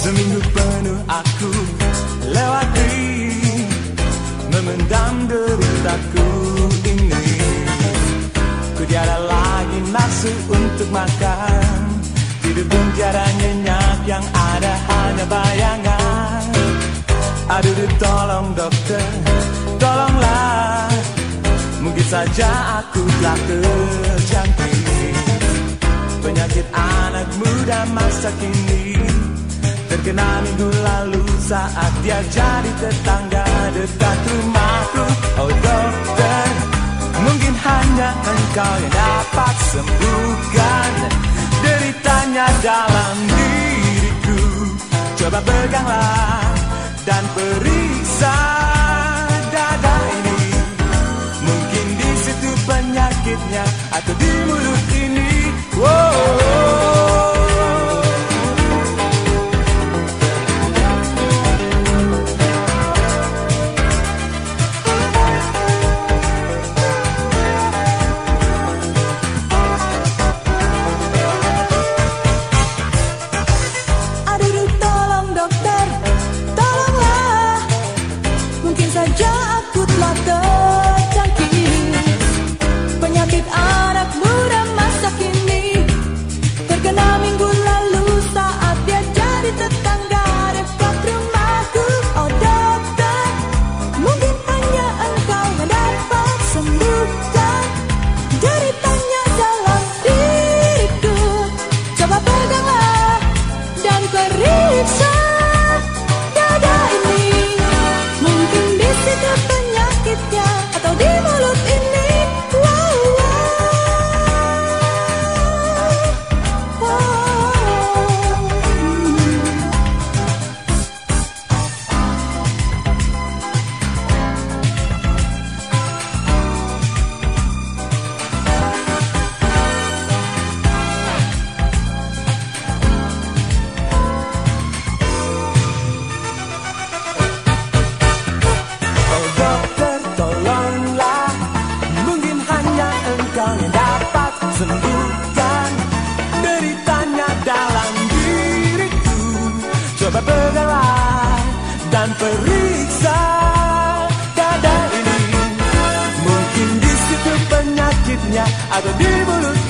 Seminggu penuh aku lewati, memendam deritaku ini. Ku tiada lagi nafsu untuk makan, tidur pun tiada nyenyak, yang ada hanya bayangan. Aduh tolong dokter, tolonglah, mungkin saja aku telah terjangkit penyakit anak muda masa kini. Terkena minggu lalu saat dia jadi tetangga dekat rumahku. Oh dokter, mungkin hanya engkau yang dapat sembuhkan deritanya dalam diriku. Coba peganglah dan periksa dada ini, mungkin di situ penyakitnya atau di mulut ini. Saja aku telah terjangkit penyakit anak muda masa kini. Terkena minggu lalu saat dia jadi tetangga dekat rumahku. Oh dokter, mungkin hanya engkau yang dapat sembuhkan deritanya dalam diriku. Coba peganglah dan periksa dada ini, mungkin itu penyakitnya atau di mulut ini. Sembuhkan deritanya dalam diriku. Coba peganglah dan periksa dada ini, mungkin di situ penyakitnya atau di mulut